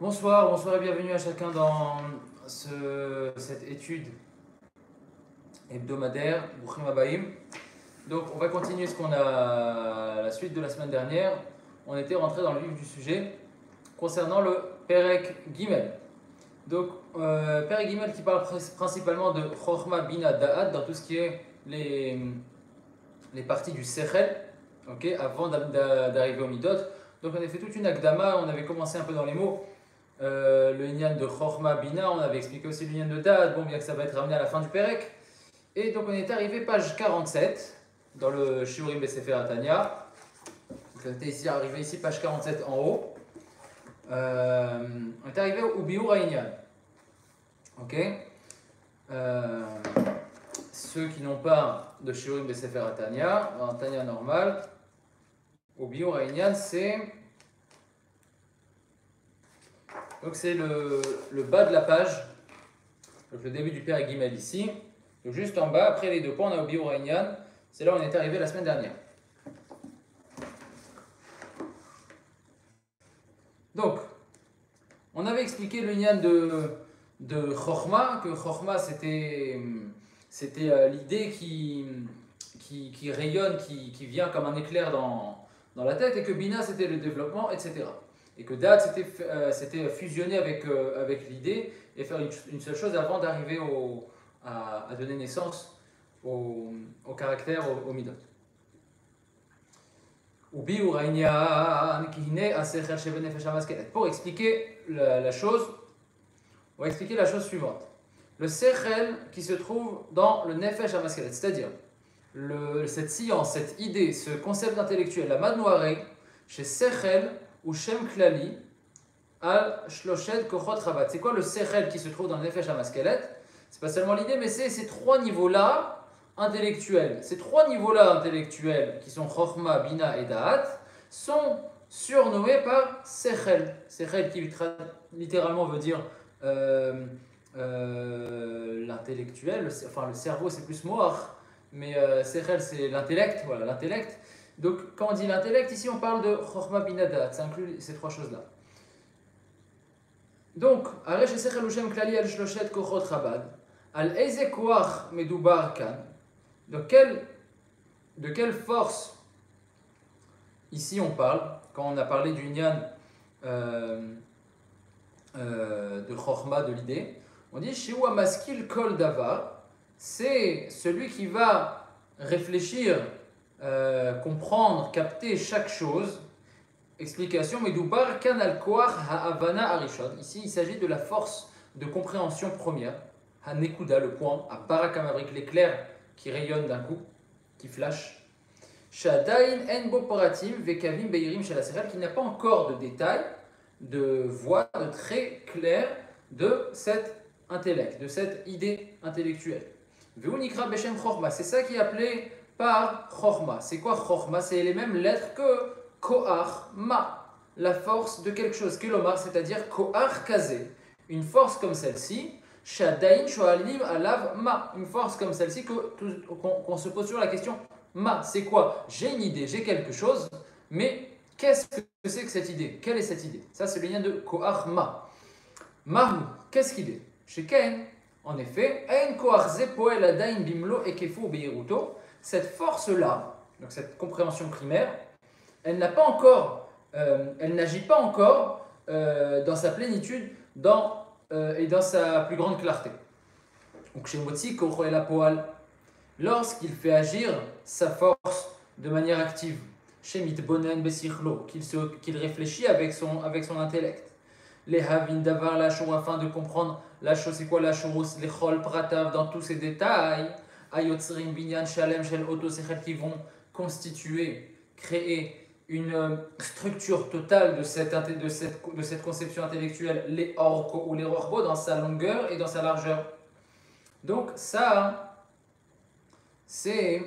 Bonsoir et bienvenue à chacun dans cette étude hebdomadaire, Brouchim Habayim. Donc on va continuer la suite de la semaine dernière. On était rentré dans le vif du sujet concernant le Perek Gimel. Donc Perek Gimel qui parle principalement de Chochma Bina Da'at dans tout ce qui est les parties du Sechel, okay, avant d'arriver au Midot. Donc on avait fait toute une Akdama, on avait commencé un peu dans les mots. Le Inyan de Chochma Bina, on avait expliqué aussi le Inyan de Da'at, bon bien que ça va être ramené à la fin du Perek. Et donc on est arrivé page 47 dans le Shiurim Besefer Atanya. Donc on était arrivé ici page 47 en haut. On est arrivé au Biur Inyan. Ok. Ceux qui n'ont pas de Shiurim Besefer Atanya, en Tanya normal, au Biur Inyan c'est donc c'est le bas de la page, donc le début du Perek Gimel ici. Donc juste en bas, après les deux points, on a au Biur Inyan. C'est là où on est arrivé la semaine dernière. Donc, on avait expliqué le Inyan de Chochma, que Chochma c'était l'idée qui rayonne, qui vient comme un éclair dans la tête, et que Bina c'était le développement, etc. Et que Da'at c'était fusionner avec l'idée et faire une seule chose avant d'arriver à donner naissance au caractère, au midot. Pour expliquer la chose, on va expliquer la chose suivante. Le sechel qui se trouve dans le nefesh hamaskelet, c'est-à-dire cette science, cette idée, ce concept intellectuel, la madnoare, chez sechel ou shem klali, al shloshed kochot rabat. C'est quoi le sechel qui se trouve dans le nefesh hamaskelet? C'est pas seulement l'idée, mais c'est ces trois niveaux-là intellectuels. Ces trois niveaux-là intellectuels, qui sont Chochma, Bina et Da'at, sont surnommés par Sechel. Sechel qui littéralement veut dire l'intellectuel, enfin le cerveau c'est plus Moach, mais Sechel c'est l'intellect, voilà, l'intellect. Donc quand on dit l'intellect, ici on parle de Chochma, Bina, Da'at, ça inclut ces trois choses-là. Donc, Aresh Sechel Ushem Klali al Shloshet Kochot Chabad, al Eze Koach Medubar Kan. De quelle force ici on parle, quand on a parlé du Nyan de Chochma, de l'idée, on dit Shehu Amaskil Kol Davar, c'est celui qui va réfléchir, comprendre, capter chaque chose. Explication, Medubar Kan al Koach Ha'avana Arishon. Ici il s'agit de la force de compréhension première, Hanekuda, le point, à Barakamavrik, l'éclair qui rayonne d'un coup, qui flash. Shadain en bo paratim vekavim beirim shel hasechel, qui n'a pas encore de détails, de voix, de traits clairs de cet intellect, de cette idée intellectuelle. Veunikra beshem chochma, c'est ça qui est appelé par chochma. C'est quoi chochma? C'est les mêmes lettres que koach ma, la force de quelque chose, kelomar, c'est-à-dire koach kazé, une force comme celle-ci. Shadain shoalim alav ma, une force comme celle-ci qu'on se pose sur la question ma, c'est quoi? J'ai une idée, j'ai quelque chose, mais qu'est-ce que c'est que cette idée? Quelle est cette idée? Ça, c'est le lien de koach ma. Mahu, qu'est-ce qu'il est? Chez Ken, en effet, ein koach ze poel adain bimlo ekefo beiruto, cette force-là, donc cette compréhension primaire, elle n'a pas encore, elle n'agit pas encore dans sa plénitude, et dans sa plus grande clarté. Donc chez Motsi, lorsqu'il fait agir sa force de manière active, chez Mitbonen Besichlo, qu'il réfléchit avec son intellect. Les Havin Davar la chose, afin de comprendre la chose, c'est quoi la chose, les Chol Pratav dans tous ses détails, Ayotzrim Binyan Shalem Shel Oto Sechel, qui vont constituer, créer une structure totale de cette conception intellectuelle, les orko ou les rorbo, dans sa longueur et dans sa largeur. Donc ça, c'est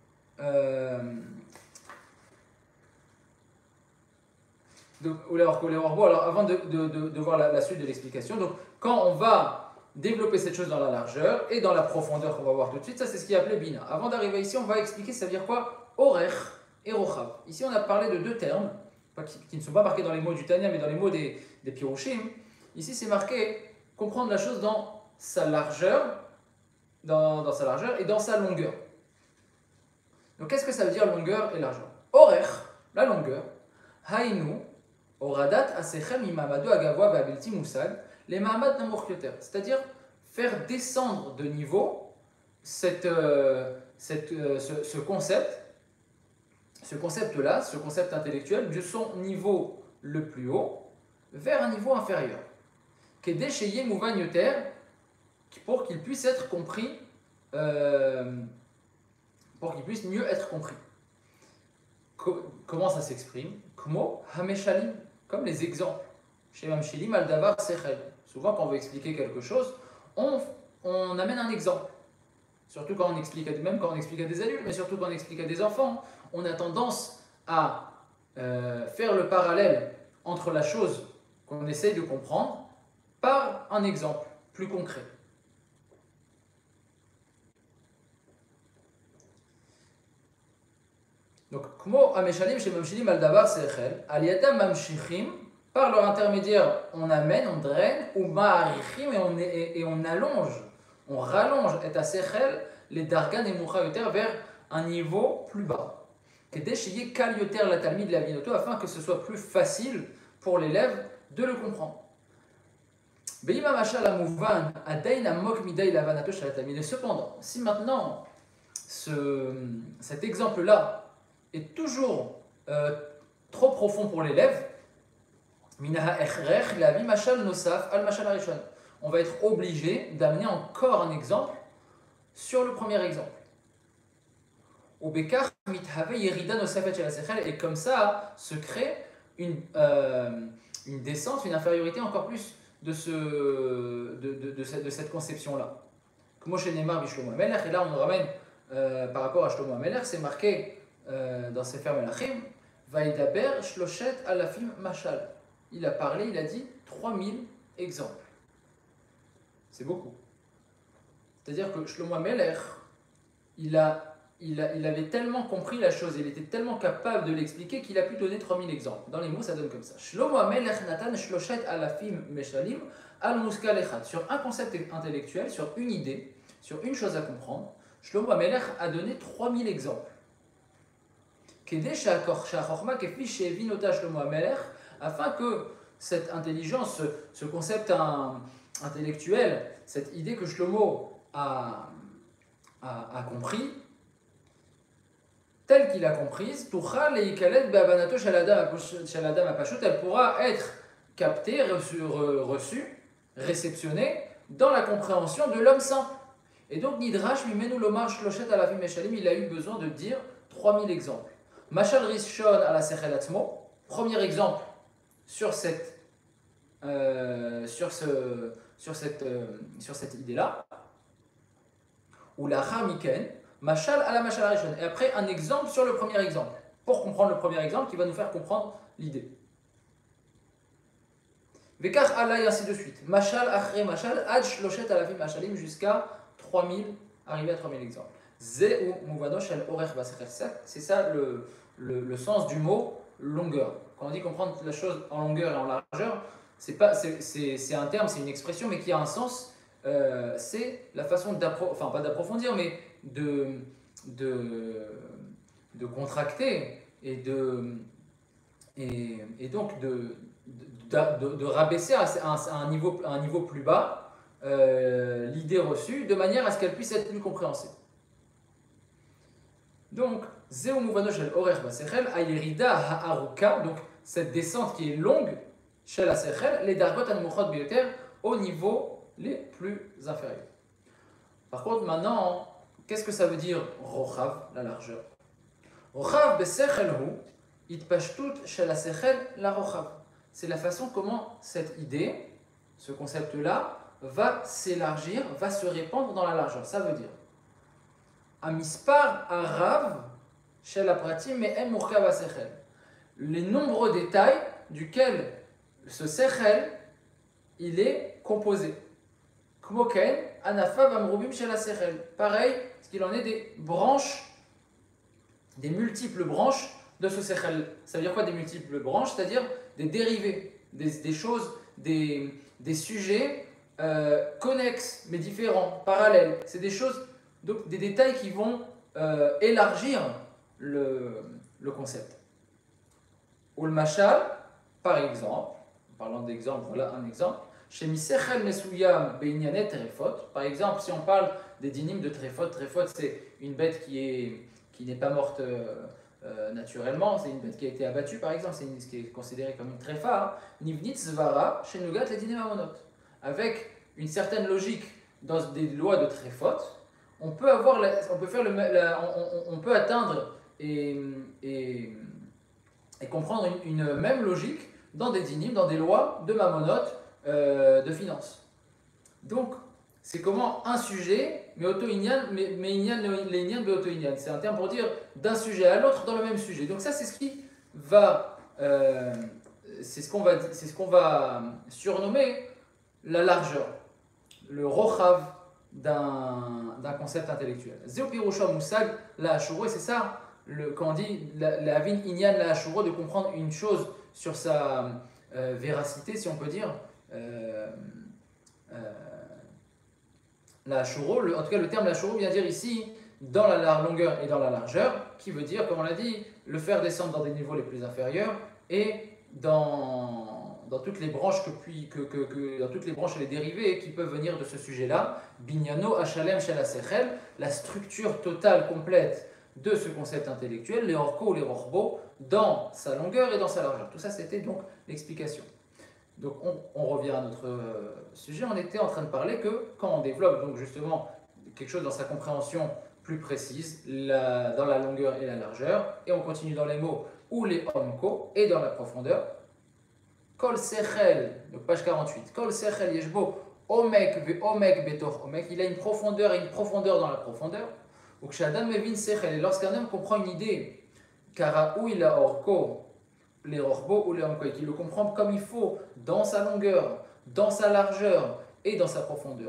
ou les orko, les rorbo. Alors avant de voir la suite de l'explication, donc quand on va développer cette chose dans la largeur et dans la profondeur qu'on va voir tout de suite, ça c'est ce qui est appelé bina. Avant d'arriver ici, on va expliquer ça veut dire quoi orech et rochav. Ici, on a parlé de deux termes qui ne sont pas marqués dans les mots du Tanya, mais dans les mots des Pirushim. Ici, c'est marqué comprendre la chose dans sa largeur, dans sa largeur et dans sa longueur. Donc, qu'est-ce que ça veut dire longueur et largeur? Orer, la longueur, haïnu, oradat asechem imamado agavoa va'abilti musag, les mahamad namour yoter. C'est-à-dire faire descendre de niveau ce concept-là, ce concept intellectuel, de son niveau le plus haut vers un niveau inférieur. Kedesheye mouvan yoter, pour qu'il puisse être compris, pour qu'il puisse mieux être compris. Comment ça s'exprime? Kmo hameshalim, comme les exemples. Chez Mamshilim al davar sechel. Souvent, quand on veut expliquer quelque chose, on amène un exemple. Surtout quand on explique, même quand on explique à des adultes, mais surtout quand on explique à des enfants, on a tendance à faire le parallèle entre la chose qu'on essaye de comprendre par un exemple plus concret. Donc, Kmo Ameshalim chez Mamshilim al Davar Sechel, Aliyadam Mamshichim, par leur intermédiaire, on amène, on draine, ou Ma'arichim, et on allonge, on rallonge, et à Sechel, les Dargan et Moucha Yoter vers un niveau plus bas. Kedeshiye Kal Yoter la Talmid la Vinoto, afin que ce soit plus facile pour l'élève de le comprendre. Beima Mashal Amouvan, Adain Amok Midai Lavanato Shal Talmid. Et cependant, si maintenant cet exemple-là est toujours trop profond pour l'élève, on va être obligé d'amener encore un exemple sur le premier exemple. Et comme ça se crée une descente, une infériorité encore plus de cette conception-là. Comme chez Neymar Bishlomo Amelech, et là on nous ramène par rapport à Shlomo Amelech, c'est marqué dans Sefer Melachim, Vaidaber Shloshet Alafim Mashal. Il a parlé, il a dit 3000 exemples. C'est beaucoup. C'est-à-dire que Shlomo Amelech, il avait tellement compris la chose, il était tellement capable de l'expliquer qu'il a pu donner 3000 exemples. Dans les mots, ça donne comme ça. Shlomo Amelech Natan Shloshet Alafim Meshalim Al Muskal Echad. Sur un concept intellectuel, sur une idée, sur une chose à comprendre, Shlomo Amelech a donné 3000 exemples. Afin que cette intelligence, ce concept intellectuel, cette idée que Shlomo a compris, telle qu'il a comprise, elle pourra être captée, reçue, réceptionnée dans la compréhension de l'homme simple. Et donc, Nidrash, Mimenu Lomar Shloshet Alafim Meshalim, il a eu besoin de dire 3000 exemples. Mashal Rishon à la Sechel Atzmo, premier exemple sur cette idée-là. Ou la Hamiken, Mashal à la Mashal Rishon. Et après, un exemple sur le premier exemple. Pour comprendre le premier exemple qui va nous faire comprendre l'idée. Vekach Allah et ainsi de suite. Mashal Achre Mashal, Ad Shloshet Alafim Mashalim jusqu'à 3000, arriver à 3000 exemples. C'est ça le sens du mot longueur. Quand on dit comprendre la chose en longueur et en largeur, c'est un terme, c'est une expression, mais qui a un sens. C'est la façon pas d'approfondir, mais de contracter et donc de rabaisser à un niveau plus bas l'idée reçue, de manière à ce qu'elle puisse être plus compréhensible. Donc, donc cette descente qui est longue, chez la Sechel, les Dargot Anmuchot Bioter, au niveau les plus inférieurs. Par contre, maintenant, qu'est-ce que ça veut dire Rochav, la largeur? Rochav Besechel Hu, Itpashtut chez la Sechel, la Rochav. C'est la façon comment cette idée, ce concept-là, va s'élargir, va se répandre dans la largeur. Ça veut dire Amispar Arav chez la pratim mais em murkav sechel. Les nombreux détails duquel ce sechel il est composé. Kmoken anafav amrubim chez la sechel. Pareil, parce qu'il en est des branches, des multiples branches de ce sechel. Ça veut dire quoi des multiples branches? C'est-à-dire des dérivés, des choses des sujets connexes, mais différents, parallèles. C'est des choses, donc des détails qui vont élargir le concept. Ou le machal, par exemple, en parlant d'exemple, voilà un exemple. Chez Misechel Mesuyam Beinyanet Trefot, par exemple, si on parle des dynimes de Trefot, Trefot c'est une bête qui n'est pas morte naturellement, c'est une bête qui a été abattue par exemple, c'est ce qui est considéré comme une tréfa. Nivnit Zvara, chez Nugat les dynimes Amonot. Avec une certaine logique dans des lois de Trefot, on peut atteindre et comprendre une même logique dans des dynimes, dans des lois de Mamonot, de finance. Donc, c'est comment un sujet, mais auto-inyan, mais inyan, les inyan, mais auto-inyan. C'est un terme pour dire d'un sujet à l'autre dans le même sujet. Donc ça, c'est ce qui va, c'est ce qu'on va surnommer la largeur, le rochav d'un concept intellectuel. Zéo pirusha musag la ashuro, et c'est ça, quand on dit la vin inyan la ashuro, de comprendre une chose sur sa véracité, si on peut dire. La ashuro, en tout cas le terme la ashuro vient dire ici dans la longueur et dans la largeur, qui veut dire, comme on l'a dit, le faire descendre dans des niveaux les plus inférieurs et dans toutes les branches dans toutes les branches et les dérivés qui peuvent venir de ce sujet-là. Binyano Hachalem Shel Hasechel, la structure totale complète de ce concept intellectuel, les orko ou les rorbo, dans sa longueur et dans sa largeur. Tout ça, c'était donc l'explication. Donc on revient à notre sujet. On était en train de parler que quand on développe donc justement quelque chose dans sa compréhension plus précise, dans la longueur et la largeur, et on continue dans les mots ou les omko, et dans la profondeur. Kol sechel, donc page 48, Kol sechel yeshbo omek ve omek betoch omek, il a une profondeur et une profondeur dans la profondeur. Ou kshadam mevin sechel, et lorsqu'un homme comprend une idée, karaou il a orko, les rorbo ou les omko, et qu'il le comprend comme il faut, dans sa longueur, dans sa largeur et dans sa profondeur.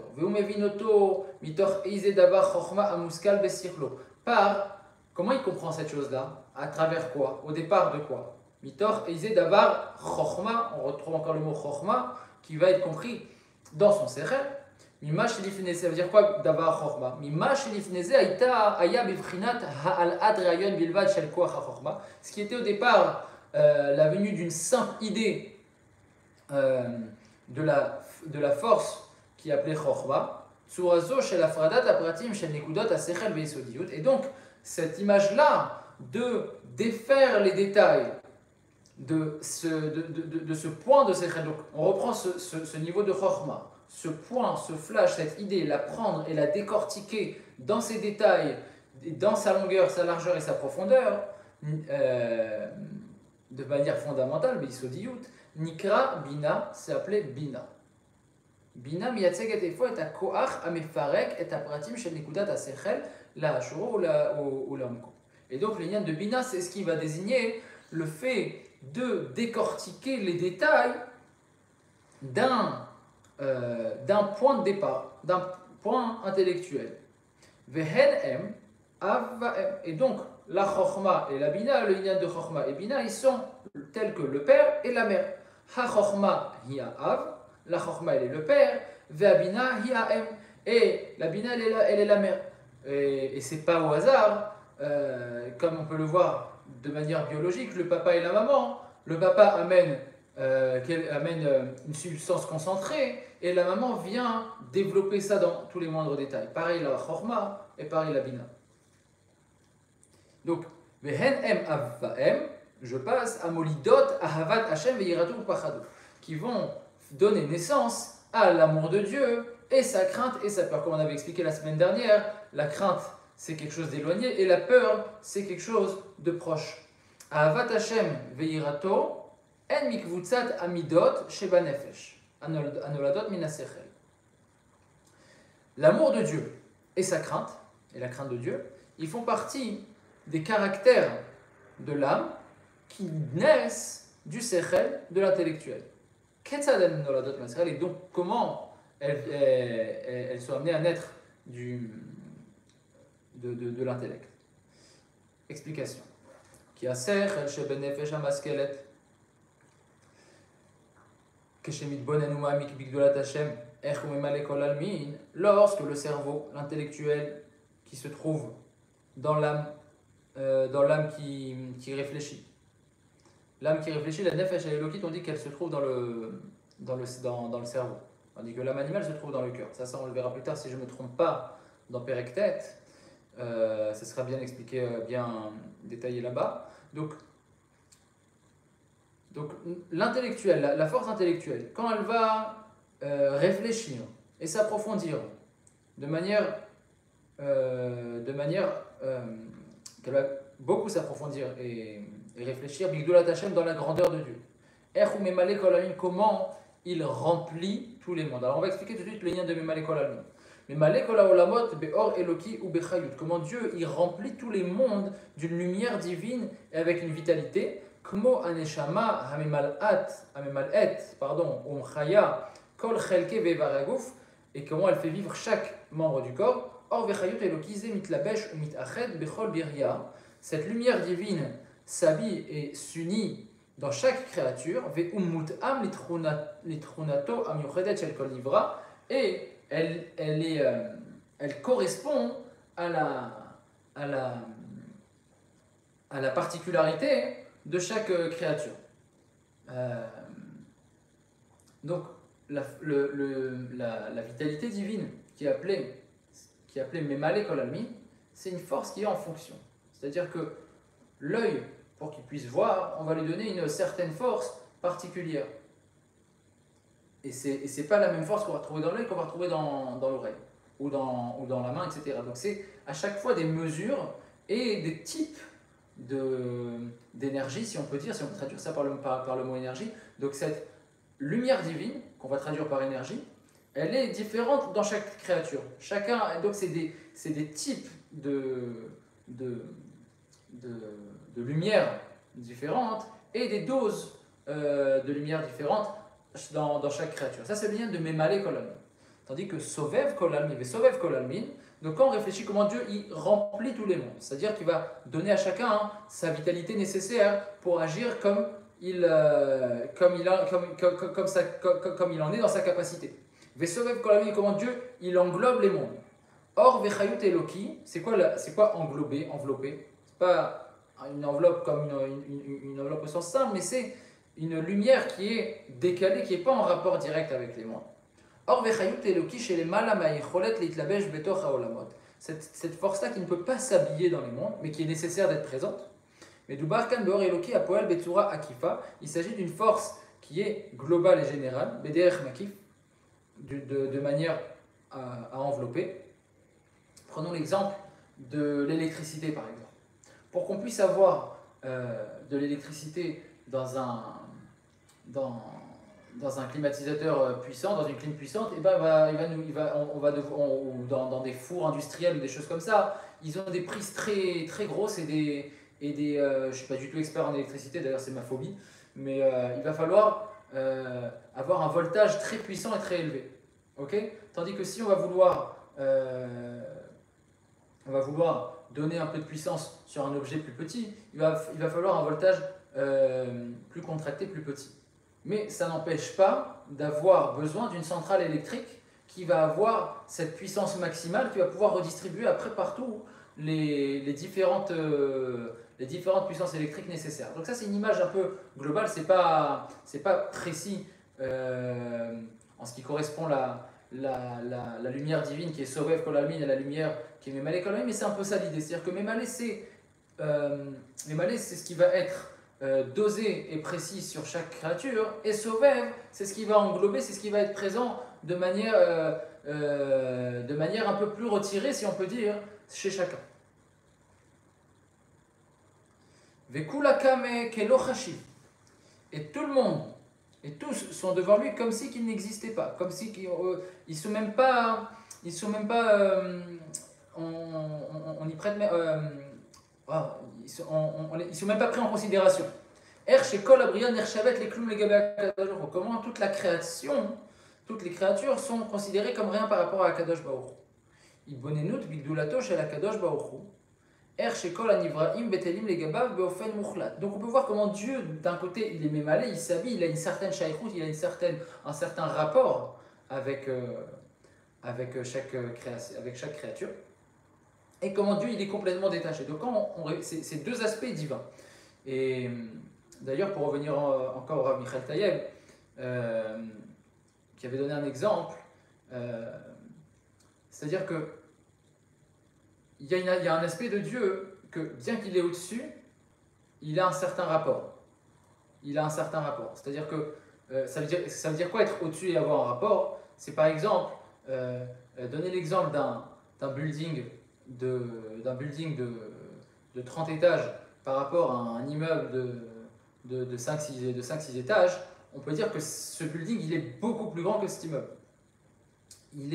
Par comment il comprend cette chose-là? À travers quoi? Au départ de quoi? Mitor Eize Davar Chochma, on retrouve encore le mot Chochma, qui va être compris dans son sérel. Mimash Elifneze, ça veut dire quoi Davar Chochma? Mimash Elifneze Aya Bivchinat Ha'al Adreayon Bilvad Shel Koach HaChochma, ce qui était au départ la venue d'une simple idée de la force qui est appelée Chochma, Tsurazo Shel Afradat Apratim Shel Nekudot Asechel Ve'esodiyut, et donc cette image-là de défaire les détails de ce point de Sechel. Donc on reprend ce niveau de Chochma, ce point, ce flash, cette idée, la prendre et la décortiquer dans ses détails, dans sa longueur, sa largeur et sa profondeur, de manière fondamentale, Beisodiyut, Nikra Bina, c'est appelé Bina. Bina miyatzeg et efo et koach amefarek et apratim shel nekudat asechel la hashuro ou la omko. Et donc l'ignan de Bina, c'est ce qui va désigner le fait de décortiquer les détails d'un point de départ, d'un point intellectuel. Vehen em, av em. Et donc la chochma et la bina, le ignan de chochma et bina, ils sont tels que le père et la mère. Ha chochma hiya av, la chochma elle est le père, ve'abina hiya em. Et la bina elle est la mère. Et c'est pas au hasard, comme on peut le voir de manière biologique, le papa et la maman. Le papa amène une substance concentrée et la maman vient développer ça dans tous les moindres détails. Pareil la chorma et pareil la bina. Donc, vehen em avvaem, je passe à molidot ahavat Hashem ve'yiratu pachado, qui vont donner naissance à l'amour de Dieu et sa crainte et sa peur. Comme on avait expliqué la semaine dernière, la crainte c'est quelque chose d'éloigné et la peur c'est quelque chose de proche. Ahavat Hashem ve'yirato en mikvutzat amidot sheba nefesh anoladot minasechel. L'amour de Dieu et sa crainte, et la crainte de Dieu, ils font partie des caractères de l'âme qui naissent du sechel, de l'intellectuel. Ketzad anoladot minasechel, et donc comment elles sont amenées à naître de l'intellect. Explication. Ki a sechel sheba nefesh hamaskelet. lorsque le cerveau, l'intellectuel qui se trouve dans l'âme qui réfléchit. L'âme qui réfléchit, la nefesh elokit, on dit qu'elle se trouve dans le cerveau. Tandis que l'âme animale se trouve dans le cœur. Ça, on le verra plus tard si je ne me trompe pas dans Perektet. Ça sera bien expliqué, bien détaillé là-bas. Donc l'intellectuel, la force intellectuelle, quand elle va réfléchir et s'approfondir de manière qu'elle va beaucoup s'approfondir et réfléchir, Bigdolat Hashem dans la grandeur de Dieu. Comment il remplit tous les mondes. Alors on va expliquer tout de suite le lien de Memale Kol Almin. Memale Kol Haolamot be'or Eloki ou bechayut. Comment Dieu il remplit tous les mondes d'une lumière divine et avec une vitalité. Kmo aneshama hamemal'et, pardon, chaya kol chelke ve'varaguf, et comment elle fait vivre chaque membre du corps. Or vechayut Eloki ze mitlabesh ou mitached bechol birya. Cette lumière divine s'habille et s'unit dans chaque créature, et elle correspond à la particularité de chaque créature. Donc la vitalité divine qui est appelée Memale Kol Almin, c'est une force qui est en fonction. C'est-à-dire que l'œil, pour qu'il puisse voir, on va lui donner une certaine force particulière. Et c'est pas la même force qu'on va retrouver dans l'œil qu'on va retrouver dans l'oreille, ou dans la main, etc. Donc c'est à chaque fois des mesures et des types d'énergie, si on peut dire, si on peut traduire ça par le mot énergie. Donc cette lumière divine, qu'on va traduire par énergie, elle est différente dans chaque créature. Donc c'est des types de lumière différentes et des doses de lumière différentes dans chaque créature. Ça, c'est le lien de Memale Kol Almin. Tandis que Sovev Kol Almin, Sovev Kol Almin, donc quand on réfléchit comment Dieu il remplit tous les mondes, c'est-à-dire qu'il va donner à chacun sa vitalité nécessaire pour agir comme il en est dans sa capacité. Sovev Kol Almin, comment Dieu il englobe les mondes. Or, Vechayut Eloki, c'est quoi envelopper? C'est pas une enveloppe comme une enveloppe au sens simple, mais c'est une lumière qui est décalée, qui n'est pas en rapport direct avec les mondes. Or, Vechayut Eloki, chez les Malamai, Cholet, Leitlabesh, Betoch, Haolamot. Cette force-là qui ne peut pas s'habiller dans les mondes, mais qui est nécessaire d'être présente. Mais Dubarkan, Beor Eloki, Apoel, Betsura, Akifa, il s'agit d'une force qui est globale et générale, BDR Makif, de manière à envelopper. Prenons l'exemple de l'électricité, par exemple. Pour qu'on puisse avoir de l'électricité dans un climatisateur puissant, dans une clim puissante, et ou dans des fours industriels ou des choses comme ça, ils ont des prises très, très grosses je ne suis pas du tout expert en électricité, d'ailleurs c'est ma phobie, mais il va falloir avoir un voltage très puissant et très élevé. Okay. Tandis que si on va vouloir donner un peu de puissance sur un objet plus petit, il va falloir un voltage plus contracté, plus petit. Mais ça n'empêche pas d'avoir besoin d'une centrale électrique qui va avoir cette puissance maximale, qui va pouvoir redistribuer après partout les différentes puissances électriques nécessaires. Donc ça c'est une image un peu globale, c'est pas précis en ce qui correspond la lumière divine qui est Sovev Kol Almin et la lumière qui est Memale Kol Almin, mais c'est un peu ça l'idée. C'est-à-dire que Memale c'est ce qui va être dosé et précis sur chaque créature, et Sovev c'est ce qui va englober, c'est ce qui va être présent de manière un peu plus retirée, si on peut dire, chez chacun. Vekula kame kelo chashiv. Et tout le monde, et tous sont devant lui comme si qu'il n'existait pas, comme si ils sont même pas, on y prête, ils sont même pas pris en considération. Comment toute la création, toutes les créatures sont considérées comme rien par rapport à Kadosh Baruch Hu. Donc on peut voir comment Dieu, d'un côté, il est mémalé, il s'habille, il a une certaine shaykhout, il a un certain rapport avec, avec chaque créature. Et comment Dieu, il est complètement détaché. Donc c'est deux aspects divins. Et d'ailleurs, pour revenir encore au Rav Michael Tayeb, qui avait donné un exemple, c'est-à-dire que il y a un aspect de Dieu que, bien qu'il est au-dessus, il a un certain rapport. Il a un certain rapport. C'est-à-dire que ça veut dire quoi être au-dessus et avoir un rapport? C'est par exemple, donner l'exemple d'un building, de 30 étages par rapport à un immeuble de 5-6 étages. On peut dire que ce building, il est beaucoup plus grand que cet immeuble. Il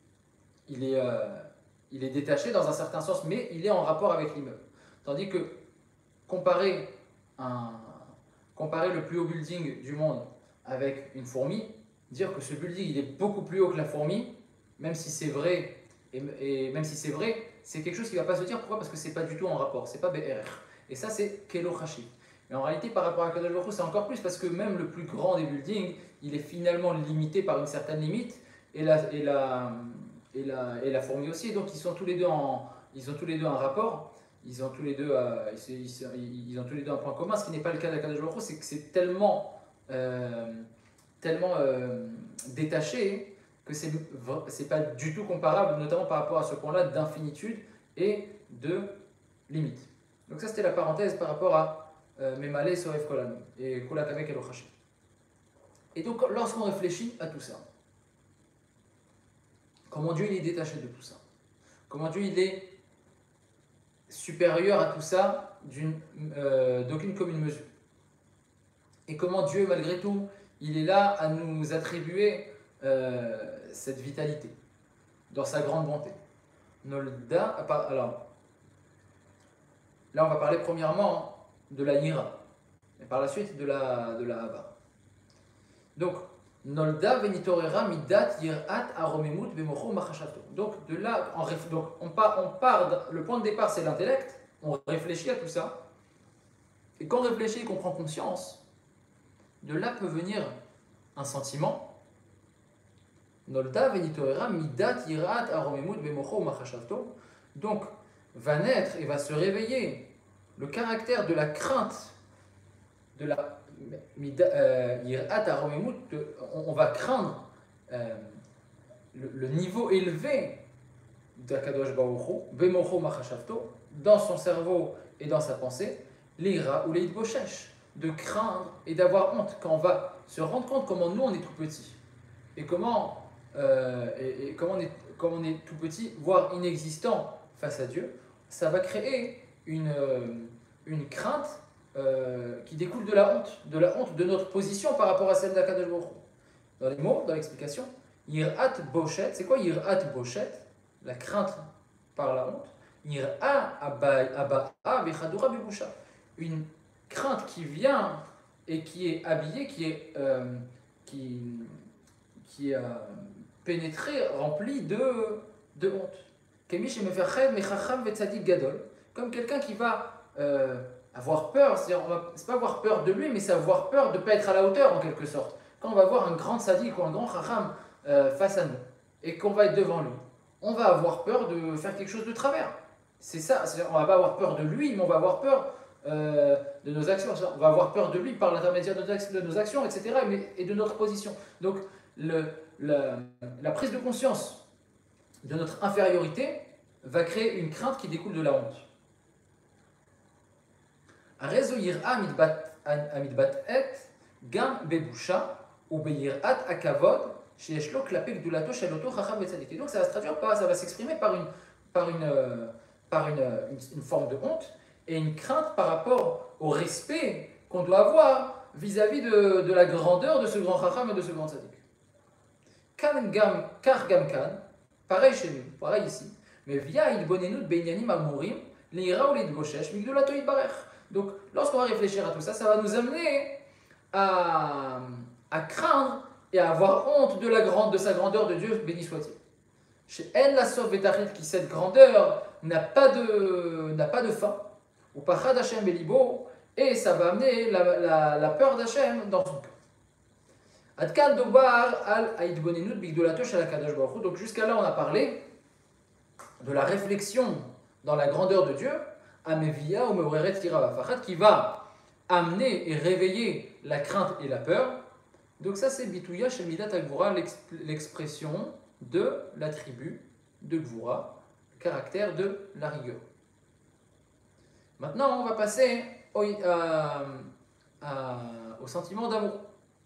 est détaché dans un certain sens, mais il est en rapport avec l'immeuble. Tandis que comparer, comparer le plus haut building du monde avec une fourmi, dire que ce building il est beaucoup plus haut que la fourmi, même si c'est vrai, et même si c'est vrai, c'est quelque chose qui ne va pas se dire. Pourquoi? Parce que c'est pas du tout en rapport, c'est pas BR. Et ça c'est Kelo Khashif. Mais en réalité, par rapport à Kadosh Baruch Hu, c'est encore plus parce que même le plus grand des buildings, il est finalement limité par une certaine limite, et la fourmi aussi. Donc ils ont tous les deux un rapport. Ils ont tous les deux un point commun. Ce qui n'est pas le cas d'Akadosh Baruch Hu, c'est que c'est tellement détaché que c'est pas du tout comparable, notamment par rapport à ce point-là d'infinitude et de limite. Donc ça c'était la parenthèse par rapport à Memale Soref Kolan et Kolakavek Elochashi. Et donc lorsqu'on réfléchit à tout ça, comment Dieu il est détaché de tout ça, comment Dieu il est supérieur à tout ça d'aucune commune mesure, et comment Dieu malgré tout il est là à nous attribuer cette vitalité dans sa grande bonté. Nolda, alors là on va parler premièrement de la Yira et par la suite de la Hava. Donc Nolda venitorera midat yirat aromemut bemocho machashato. Donc de là on part le point de départ c'est l'intellect, on réfléchit à tout ça, et quand on réfléchit et qu'on prend conscience, de là peut venir un sentiment. Nolda venitorera midat yirat aromemut bemocho machashato. Donc va naître et va se réveiller le caractère de la crainte, de la on va craindre le niveau élevé d'Akadosh Baruch Hu, bemocho machashavto, dans son cerveau et dans sa pensée, l'ira ou l'idboshesh, de craindre et d'avoir honte quand on va se rendre compte comment nous on est tout petit et comment on est tout petit, voire inexistant face à Dieu. Ça va créer une crainte qui découle de la honte de notre position par rapport à celle d'Akadosh Baruch Hu. Dans les mots, dans l'explication, Yirat Boshet, c'est quoi Yirat Boshet? La crainte par la honte. Yira Aba'a Vechadura Bibusha. Une crainte qui vient et qui est habillée, qui est pénétrée, remplie de honte. Kemish Meferched Mechacham Vetzadik Gadol. Comme quelqu'un qui va avoir peur, c'est pas avoir peur de lui, mais c'est avoir peur de ne pas être à la hauteur en quelque sorte. Quand on va voir un grand sadique ou un grand chacham face à nous et qu'on va être devant lui, on va avoir peur de faire quelque chose de travers. C'est ça, on va pas avoir peur de lui, mais on va avoir peur de nos actions. On va avoir peur de lui par l'intermédiaire de nos actions, etc. et de notre position. Donc la prise de conscience de notre infériorité va créer une crainte qui découle de la honte. Donc ça va se traduire ça va s'exprimer par une forme de honte et une crainte par rapport au respect qu'on doit avoir vis-à-vis de la grandeur de ce grand chacham et de ce grand tzaddik. Kar gam kan, pareil chez nous, pareil ici, mais via ilbonenut beinyanim amurim, l'ira ou l'idboshesh migdolato yitbarech. Donc, lorsqu'on va réfléchir à tout ça, ça va nous amener à craindre et à avoir honte de sa grandeur de Dieu, béni soit-il. Chez En la Sof Vetachit, qui cette grandeur n'a pas de fin. Ou pachad Hashem belibo, et ça va amener la peur d'Hashem dans son cœur. Adkan dobar al aidbonenut bigdolato shel HaKadosh Baruch Hu. Donc jusqu'à là, on a parlé de la réflexion dans la grandeur de Dieu, amevia ou meureret kira vafachat, qui va amener et réveiller la crainte et la peur. Donc ça, c'est bitouya shel midat agvura, l'expression de l'attribut de gvura, caractère de la rigueur. Maintenant, on va passer au sentiment d'amour.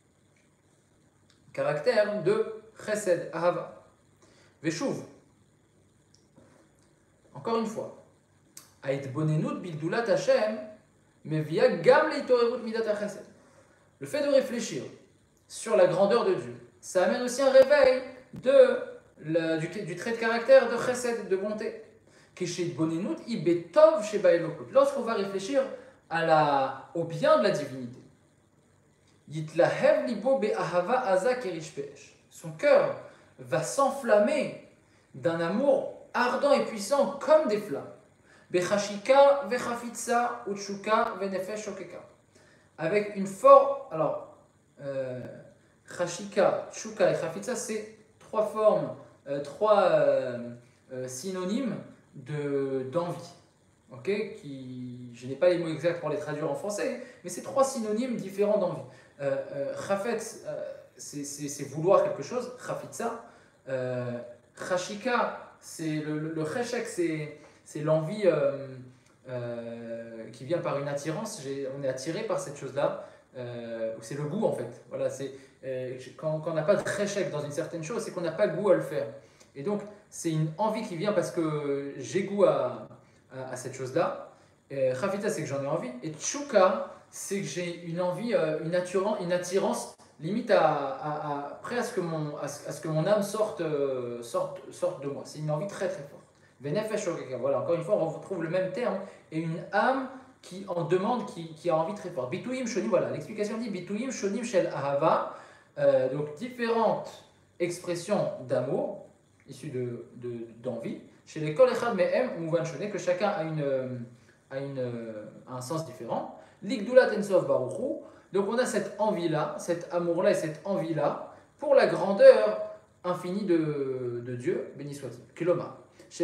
Caractère de chesed, ahava. Veshuv. Encore une fois. Aitbonenut bigdulat Hashem, mevia gam leitorerut midat chesed. Le fait de réfléchir sur la grandeur de Dieu, ça amène aussi un réveil du trait de caractère de chesed, de bonté. Lorsqu'on va réfléchir au bien de la divinité, son cœur va s'enflammer d'un amour ardent et puissant comme des flammes. Avec une forte. Alors, chashika, tchuka et chafitsa, c'est trois formes, synonymes d'envie. Je n'ai pas les mots exacts pour les traduire en français, mais c'est trois synonymes différents d'envie. Chafetz, c'est vouloir quelque chose, chafitza. Chashika, c'est le cheshek, c'est l'envie qui vient par une attirance. On est attiré par cette chose-là. C'est le goût en fait. Voilà, quand on n'a pas de cheshek dans une certaine chose, c'est qu'on n'a pas goût à le faire. Et donc, c'est une envie qui vient parce que j'ai goût à cette chose-là. Chafita, c'est que j'en ai envie. Et tchouka, c'est que j'ai une envie, une attirance limite près à ce que mon âme sorte de moi. C'est une envie très très forte. Venefesh okeka. Voilà, encore une fois, on retrouve le même terme. Et une âme qui en demande, qui a envie très forte. Bitouyim shonim, voilà, l'explication dit Bitouyim shonim shel ahava. Donc, différentes expressions d'amour issues d'envie. Chez les kol echad mehem mouvan shoné, que chacun a un sens différent. Ligdulat ensof baruchu. Donc on a cette envie-là, cet amour-là et cette envie-là pour la grandeur infinie de Dieu, béni soit-il. Kiloma.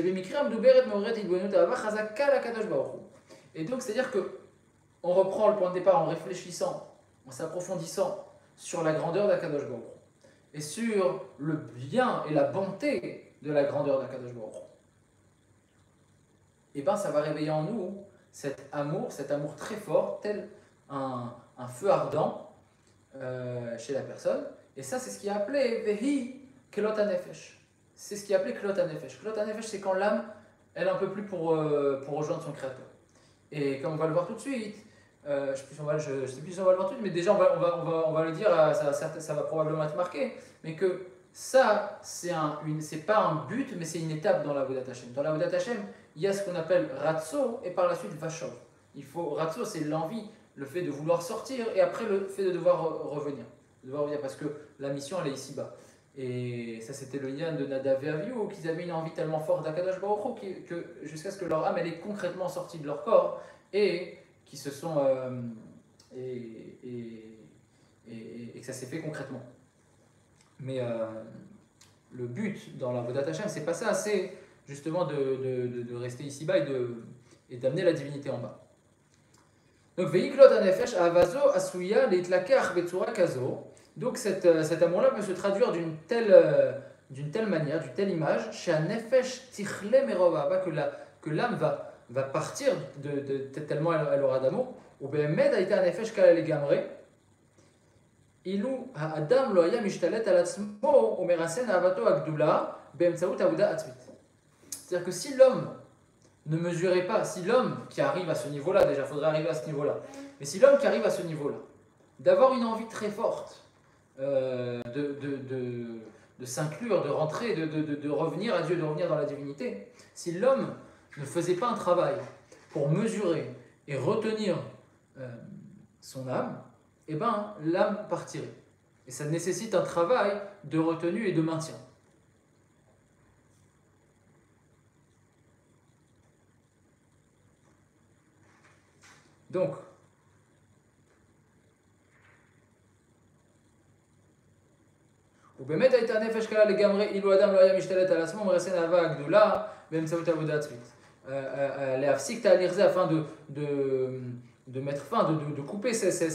Et donc c'est-à-dire que on reprend le point de départ en réfléchissant, en s'approfondissant sur la grandeur d'Akadosh Baruch Hu et sur le bien et la bonté de la grandeur d'Akadosh Baruch Hu. Et bien ça va réveiller en nous cet amour très fort, tel un feu ardent chez la personne. Et ça, c'est ce qui est appelé Vehi Kelot HaNefesh. C'est ce qui est appelé Kelot HaNefesh. Kelot HaNefesh, c'est quand l'âme, elle en peut plus pour rejoindre son Créateur. Et comme on va le voir tout de suite, je ne sais plus si on va le voir tout de suite, mais déjà on va le dire, ça va probablement être marqué, mais que ça, c'est pas un but, mais c'est une étape dans la Avodat Hashem. Dans la Avodat Hashem, il y a ce qu'on appelle Ratso et par la suite Vachov. Ratso, c'est l'envie, le fait de vouloir sortir et après le fait de devoir revenir. Parce que la mission, elle est ici-bas. Et ça, c'était le lien de Nadav et Avihu, qu'ils avaient une envie tellement forte d'Akadosh Baruch Hu que jusqu'à ce que leur âme, elle est concrètement sortie de leur corps et qui se sont. Et que ça s'est fait concrètement. Mais le but dans la Vodat Hashem, c'est pas ça, c'est justement de rester ici-bas et d'amener la divinité en bas. Donc, Veiklot HaNefesh Avazo Asuya Leitlakach Betsura Kazo. Donc, cet amour-là peut se traduire d'une telle manière, d'une telle image, chez HaNefesh Tichle Merova, que l'âme va partir tellement elle aura d'amour. Ou Behemed Aïta HaNefesh Kala Legamre. Ilou Ha'adam Lo Haya Mishtalet Al Atzmo Umerasen Avato Agdula Be'emtsaout Aouda Atzmit. C'est-à-dire que si l'homme ne mesurait pas, si l'homme qui arrive à ce niveau-là, déjà il faudrait arriver à ce niveau-là, mais si l'homme qui arrive à ce niveau-là, d'avoir une envie très forte de s'inclure, de rentrer, de revenir à Dieu, de revenir dans la divinité, si l'homme ne faisait pas un travail pour mesurer et retenir son âme, eh ben l'âme partirait. Et ça nécessite un travail de retenue et de maintien. Donc, ובאמת הייתה נפש קלה לגמרי, אילו אדם לא היה משתלט על עצמו, מרסן אהבה הגדולה באמצעות עבודה עצמית. להפסיק תהליך זה afin de mettre fin, de couper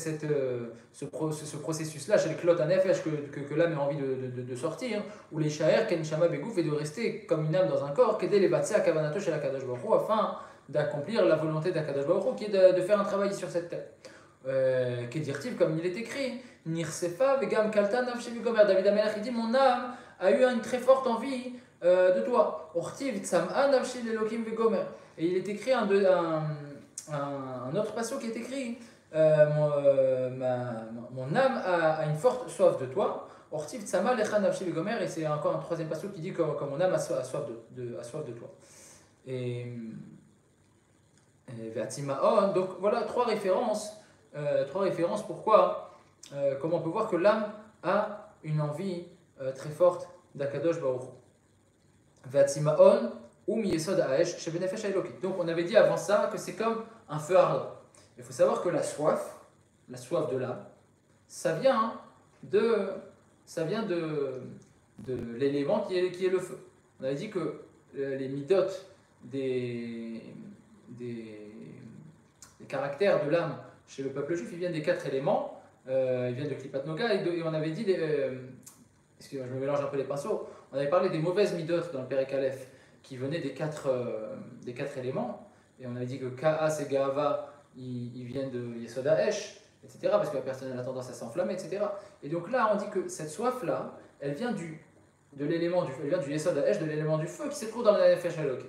ce processus-là chez le klot hanefesh que l'âme a envie de sortir, ou les shaher ken shama begouf, et de rester comme une âme dans un corps, qu'aider les batsa kavanato chez la Kadosh Baruch Hu, afin d'accomplir la volonté d'Akadosh Baruch Hu, qui est de faire un travail sur cette terre. Kedirtiv, comme il est écrit, Nirsefa vegam kalta nafshi vigomer. David Amelach, il dit, mon âme a eu une très forte envie de toi. Ortiv tzam'a nafshi lelokim vigomer. Et il est écrit un autre passage qui est écrit, mon âme a une forte soif de toi. Ortiv tzam'a lecha nafshi vigomer. Et c'est encore un troisième passage qui dit que mon âme a soif de toi. Et Ve'atimaon, donc voilà trois références pourquoi, comment on peut voir que l'âme a une envie très forte d'Akadosh Baruch Hu. Ve'atimaon ou miyesod ha'esh shebenefesh ha'elokit. Donc on avait dit avant ça que c'est comme un feu ardent. Il faut savoir que la soif de l'âme, ça vient de l'élément qui est le feu. On avait dit que les midot des caractères de l'âme chez le peuple juif, ils viennent des 4 éléments, ils viennent de Klipat Noga, et on avait dit, excusez-moi, je me mélange un peu les pinceaux, on avait parlé des mauvaises midot dans le Perek Aleph, qui venaient des 4 éléments, et on avait dit que Ka'as et Ga'ava, ils viennent de Yesod ha'esh, etc., parce que la personne a tendance à s'enflammer, etc. Et donc là, on dit que cette soif-là, elle vient du Yesod ha'esh, de l'élément du feu, qui se trouve dans la Nefesh HaElokit.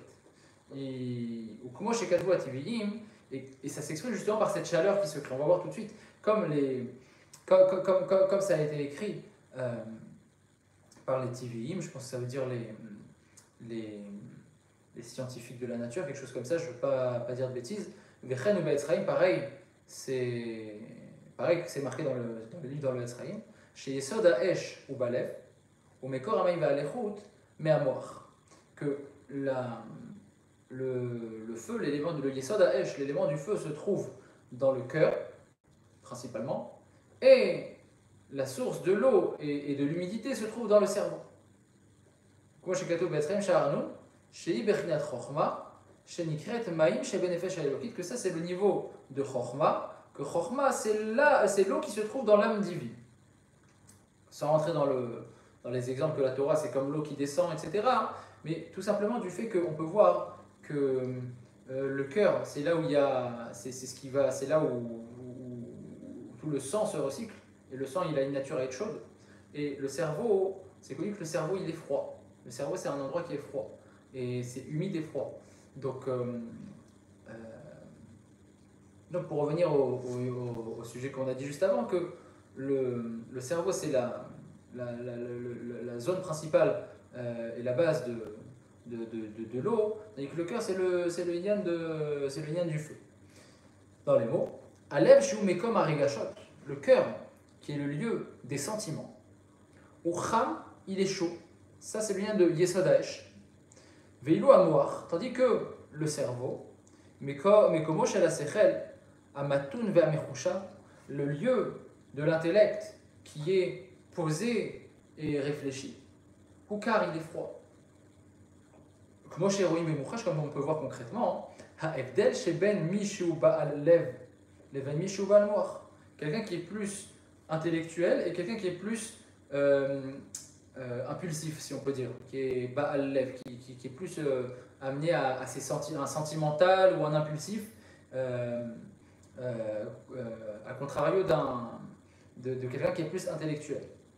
Et ça s'exprime justement par cette chaleur qui se crée. On va voir tout de suite, comme ça a été écrit par les Tiviim, je pense que ça veut dire les scientifiques de la nature, quelque chose comme ça, je ne veux pas dire de bêtises. Vechen ou Be'etzraïm, pareil, c'est marqué dans le livre dans le Be'etzraïm, chez Yesod ha'esh ou Balev, ou Mekor ha'mayim va'alechut, mais à mort, que le feu, l'élément de Yesod ha'esh, l'élément du feu se trouve dans le cœur, principalement, et la source de l'eau et de l'humidité se trouve dans le cerveau. Comme chez Katou Be'etzraïm Sha'arnu, chez Ibechinat Chochma, chez Nikret Maïm, chez Benefesh ha'elokit, que ça c'est le niveau de Chochma, que Chochma c'est l'eau qui se trouve dans l'âme divine. Sans rentrer dans les exemples que la Torah c'est comme l'eau qui descend, etc. Mais tout simplement du fait qu'on peut voir que le cœur, c'est là où il y a, c'est là où tout le sang se recycle, et le sang il a une nature à être chaude. Et le cerveau, c'est connu que le cerveau il est froid. Le cerveau c'est un endroit qui est froid, et c'est humide et froid. Donc pour revenir au sujet qu'on a dit juste avant, que le cerveau c'est la zone principale et la base de l'eau, et que le cœur c'est le yin du feu. Dans les mots, Alev Shumekom Arigashot, le cœur qui est le lieu des sentiments. Ucham, il est chaud, ça c'est le lien de Yesod ha'esh. Veilo Amoar, tandis que le cerveau, Mekomo Shel HaSechel, Amatun Ve'amechusha, le lieu de l'intellect qui est posé et réfléchi, Hukar, il est froid. Comme on peut voir concrètement, Ha'evdel Sheben Mishu Ba'al Lev, Leven Mishu Ba'al Moach. Quelqu'un qui est plus intellectuel et quelqu'un qui est plus impulsif, si on peut dire, qui est Ba'al Lev, qui est plus amené à un sentimental ou un impulsif, à contrario de quelqu'un qui est plus intellectuel.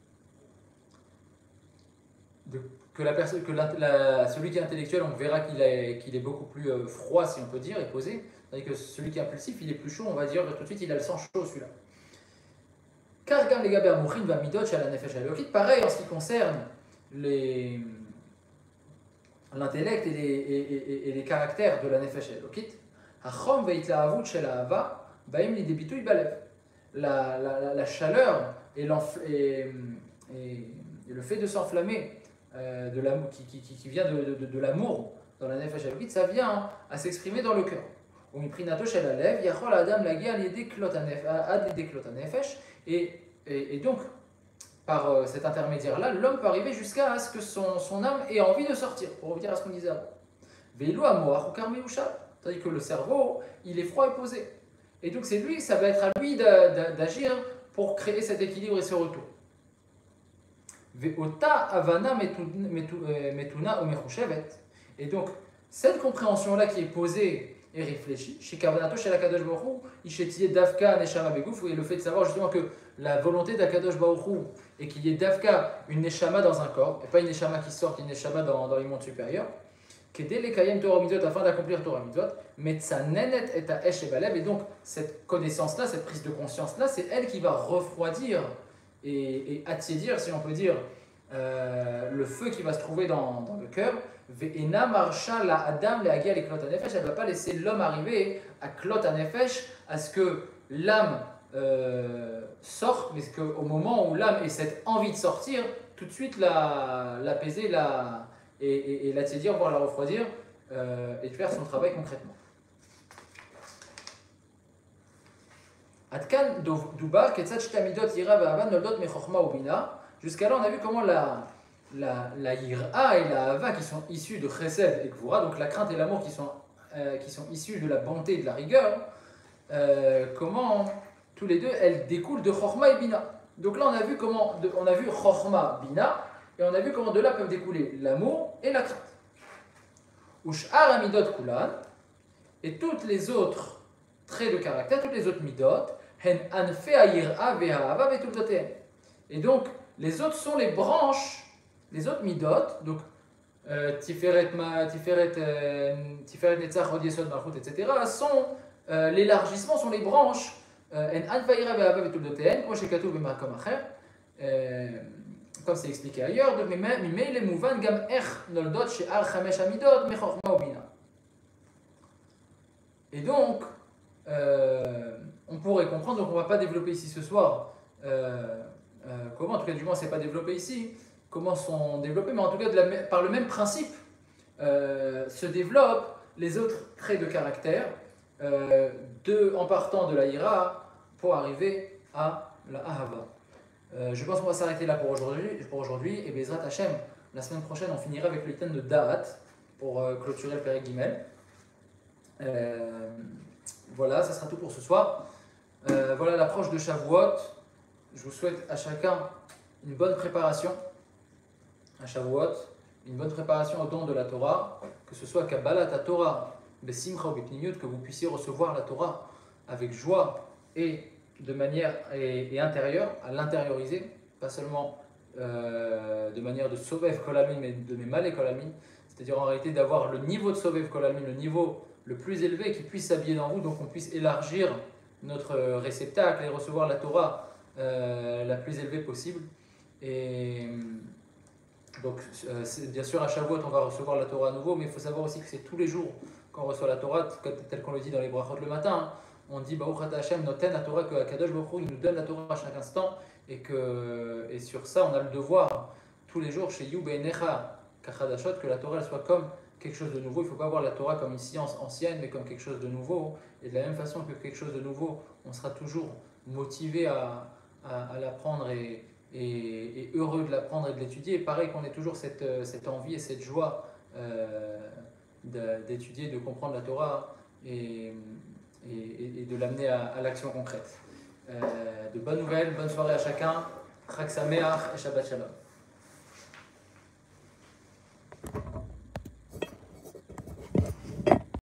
Celui qui est intellectuel, on verra qu'il est beaucoup plus froid, si on peut dire, et posé, tandis que celui qui est impulsif, il est plus chaud, on va dire tout de suite, il a le sang chaud, celui-là. Car gam les gaber mouchin va midot chez la nefesh ha'elokit, pareil en ce qui concerne l'intellect et les caractères de la nefesh ha'elokit, hachom ve'itlahavut shel ahava ba'im li debitui balev. La chaleur et le fait de s'enflammer de l'amour qui vient de l'amour dans la nefesh ha'elokit, ça vient à s'exprimer dans le cœur. ומבחינתו של הלב, יכול האדם להגיע עד לידי כלות הנפש, et donc, par cet intermédiaire-là, l'homme peut arriver jusqu'à ce que son âme ait envie de sortir, pour revenir à ce qu'on disait avant. Veilou amoach ou karmeusha, c'est-à-dire que le cerveau, il est froid et posé. Et donc c'est lui, ça va être à lui d'agir pour créer cet équilibre et ce retour. Ve'ota avana metuna ou mechushevet. Et donc, cette compréhension-là qui est posée et réfléchie, chez Kavanato, chez l'Akadosh Baruch Hu, Ishetiye Davka Neshama Begouf, et le fait de savoir justement que la volonté d'Akadosh Baruch Hu et qu'il y ait Davka, une Neshama dans un corps, et pas une Neshama qui sort, une Neshama dans les mondes supérieurs, qu'aider les Kayem Torah Mitzvot afin d'accomplir Torah Mitzvot, Metzanenet et à Esh et Balev, et donc cette connaissance-là, cette prise de conscience-là, c'est elle qui va refroidir et attiédir, si on peut dire, le feu qui va se trouver dans le cœur. Ve'ena marsha la adam le'agia le klot hanefesh, elle ne va pas laisser l'homme arriver à klot hanefesh, à ce que l'âme sorte, mais qu'au moment où l'âme ait cette envie de sortir, tout de suite l'apaiser et l'attiédir, voire la refroidir, et de faire son travail concrètement. Adkan dubar ketzat shtamidot yira ve'ava noldot mechokma ubina. Jusqu'à là, on a vu comment la yira et la hava qui sont issus de chesed et gvura, donc la crainte et l'amour qui sont issus de la bonté et de la rigueur, comment tous les deux elles découlent de chokma et bina. Donc là, on a vu chokma, bina, et on a vu comment de là peuvent découler l'amour et la crainte. Ush'ar amidot kulan, et toutes les autres traits de caractère, toutes les autres midot, hen anfe ayira ve'ahava ve'tuldoten. Et donc, les autres sont les branches, les autres midot, donc Tiferet Netzach Hod Yesod Malchut, etc., sont l'élargissement, sont les branches, comme c'est expliqué ailleurs, donc Mimei Mouvan Gam Ech Noldot She'ar Chamesh Amidot Mechokma Ubina. Et donc, on pourrait comprendre, donc on ne va pas développer ici ce soir. Comment, en tout cas du moins c'est pas développé ici, comment sont développés, mais en tout cas par le même principe se développent les autres traits de caractère en partant de la ira pour arriver à la ahava. Je pense qu'on va s'arrêter là pour aujourd'hui et Bezrat Hashem, la semaine prochaine on finira avec le thème de Da'at pour clôturer le Pérek Gimel. Voilà, ça sera tout pour ce soir. Voilà l'approche de Shavuot. Je vous souhaite à chacun une bonne préparation à Shavuot, une bonne préparation au don de la Torah, que ce soit Kabbalat Torah, Besimcha ou Bepnimiut, que vous puissiez recevoir la Torah avec joie et de manière intérieure, à l'intérioriser, pas seulement de manière de Sovev Kolamin, mais de Memale Kolamin, c'est-à-dire en réalité d'avoir le niveau de Sovev Kolamin, le niveau le plus élevé qui puisse s'habiller dans vous, donc on puisse élargir notre réceptacle et recevoir la Torah la plus élevée possible. Et donc, bien sûr, à Shavuot, on va recevoir la Torah à nouveau, mais il faut savoir aussi que c'est tous les jours qu'on reçoit la Torah, tel qu'on le dit dans les brachot le matin. On dit Baruch Ata Hashem noten la Torah, que Kadosh Baruch Hu, il nous donne la Torah à chaque instant, et sur ça, on a le devoir tous les jours chez Yu Beinecha Kachadashot, que la Torah elle soit comme quelque chose de nouveau. Il ne faut pas voir la Torah comme une science ancienne, mais comme quelque chose de nouveau. Et de la même façon que quelque chose de nouveau, on sera toujours motivé à l'apprendre et heureux de l'apprendre et de l'étudier. Et pareil qu'on ait toujours cette envie et cette joie d'étudier, de comprendre la Torah et de l'amener à l'action concrète. De bonnes nouvelles, bonne soirée à chacun. Chag Sameach et Shabbat Shalom.